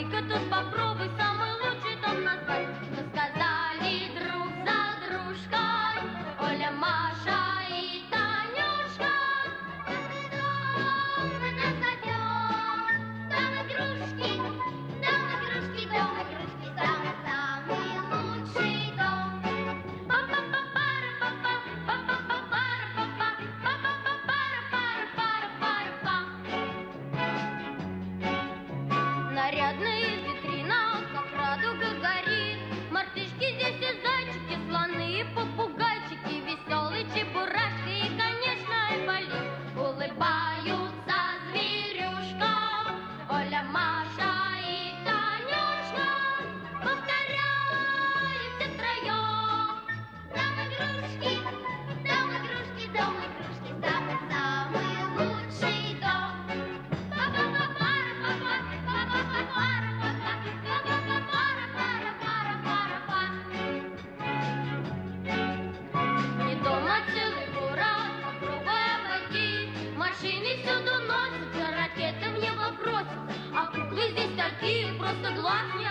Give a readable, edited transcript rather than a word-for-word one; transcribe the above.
ты-ка тут попробуй самый лучший дом назвать. Мы сказали друг за дружкой, Оля, Маша и Танюшка. Дом мы назовем, дом игрушки, дом игрушки, дом игрушки, самый-самый лучший дом. Нарядная витрина, как радуга горит. Мартышки здесь и зайчики, слоны и попугайчики, веселый чебурашка и, конечно, Айболит. Улыбаются зверюшкам Оля, Маша и Танюшка. Повторяем все втроем. Дом игрушки, дом игрушки, дом игрушки, самый-самый лучший дом. Не дома целый город, попробуй обойти. Машины всюду носятся, ракеты в небо бросятся, а куклы здесь такие, просто глаз не